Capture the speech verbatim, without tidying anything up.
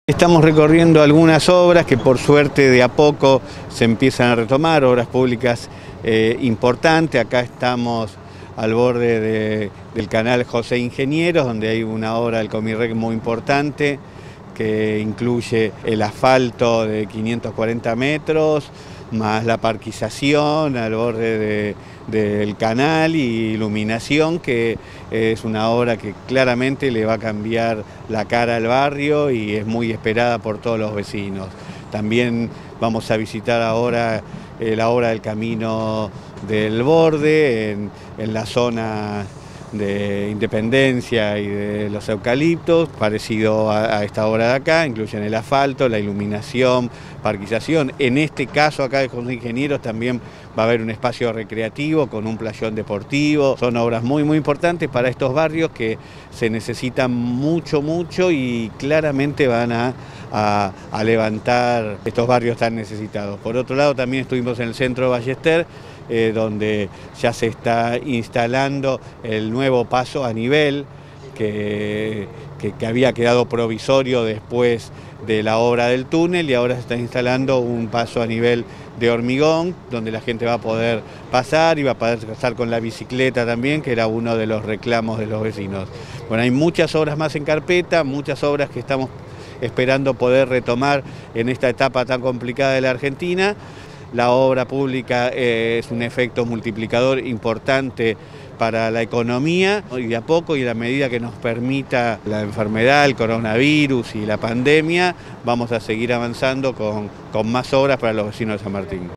Estamos recorriendo algunas obras que por suerte de a poco se empiezan a retomar, obras públicas eh, importantes. Acá estamos al borde de, del canal José Ingenieros, donde hay una obra del Comirrec muy importante que incluye el asfalto de quinientos cuarenta metros, más la parquización al borde de, del canal y iluminación, que es una obra que claramente le va a cambiar la cara al barrio y es muy esperada por todos los vecinos. También vamos a visitar ahora eh, la obra del Camino del Borde, en, en la zona de Independencia y de los eucaliptos, parecido a, a esta obra de acá. Incluyen el asfalto, la iluminación, parquización. En este caso acá de José Ingenieros también va a haber un espacio recreativo con un playón deportivo. Son obras muy muy importantes para estos barrios que se necesitan mucho mucho y claramente van a, a, a levantar estos barrios tan necesitados. Por otro lado, también estuvimos en el centro de Ballester, Eh, donde ya se está instalando el nuevo paso a nivel que, que, que había quedado provisorio después de la obra del túnel, y ahora se está instalando un paso a nivel de hormigón donde la gente va a poder pasar y va a poder pasar con la bicicleta también, que era uno de los reclamos de los vecinos. Bueno, hay muchas obras más en carpeta, muchas obras que estamos esperando poder retomar en esta etapa tan complicada de la Argentina. La obra pública eh, es un efecto multiplicador importante para la economía, y de a poco y a la medida que nos permita la enfermedad, el coronavirus y la pandemia, vamos a seguir avanzando con, con más obras para los vecinos de San Martín.